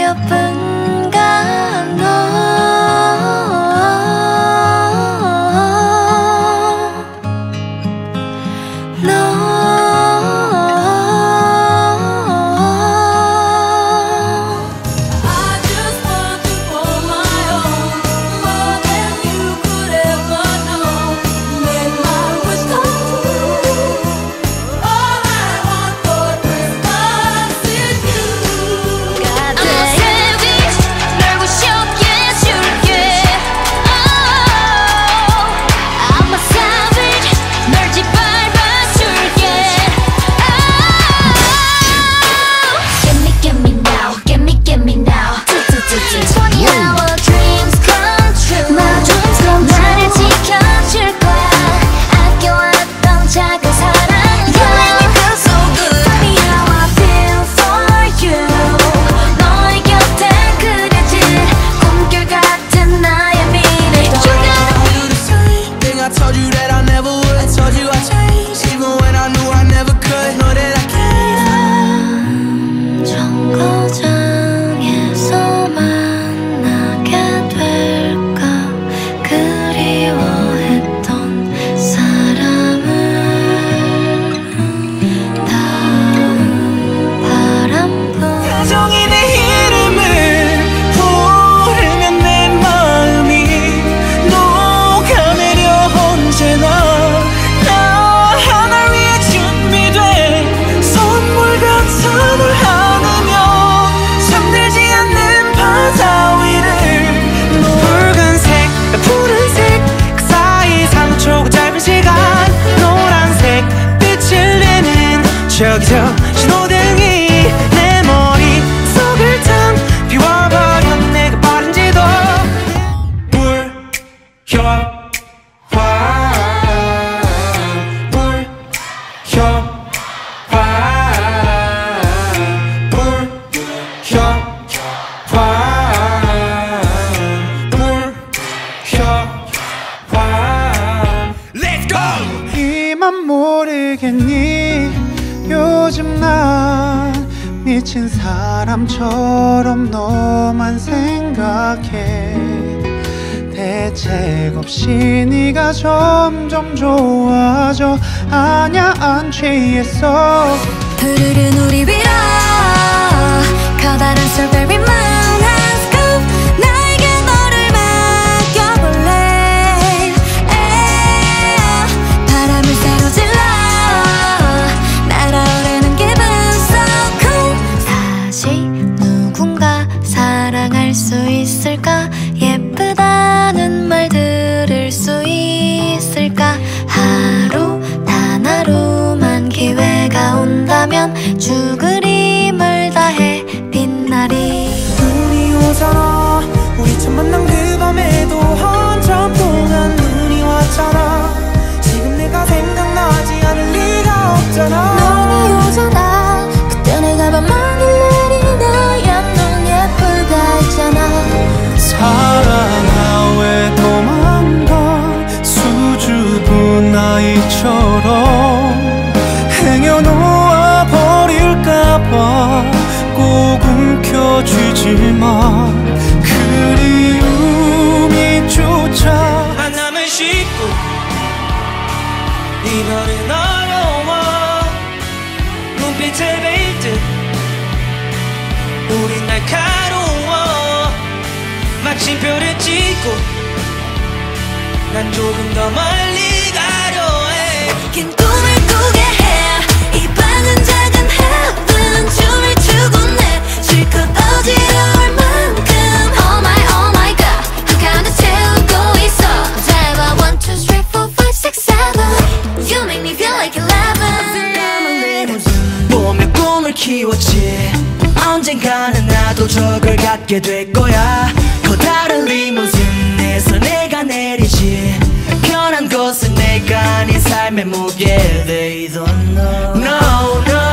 예쁜가 너 저기서 신호등이 내 머릿속을 탕 비워버려 내가 빠른지도 불효화 Let's go! 이만 모르겠니 요즘 난 미친 사람처럼 너만 생각해 대책 없이 네가 점점 좋아져 아냐 안 취했어 흐르는 우리 위로 커다란 strawberry moon has come 나에게 너를 맡겨볼래 바람을 새로질러 날아오르는 기분 so cool 다시 누군가 사랑할 수 있을까 예쁘다는 말 들을 수 있을까 하루 단 하루만 기회가 온다면 죽으림을 다해 빛나리 눈이 오잖아 우리 처음 만난 그 밤에도 한참 동안 눈이 왔잖아 지금 내가 생각나지 않을 리가 없잖아 눈이 오잖아 그때 내가 밤하늘 내린 너야 눈 예쁘다 했잖아 사랑아 왜 도망가 수줍은 아이처럼 행여놓아 버릴까봐 꼭 움켜쥐지만 그리움이 쫓아 만남은 쉽고 이별은 어려워 눈빛에 베일 듯 우린 날카로워 마침표를 찍고 난 조금 더 멀리 가려 해 긴 꿈을 꾸게 해 이 방은 작은 heaven 춤을 추고 내 실컷 어지러울 만큼 oh my god 한칸을 채우고 있어 잘 봐 1, 2, 3, 4, 5, 6, 7 You make me feel like 11 보며 꿈을 키웠지 언젠가는 나도 저걸 갖게 될 거야 커다란 리무진에서 내가 내리지 편한 곳은 내가 아닌 삶의 무게 They don't know No, no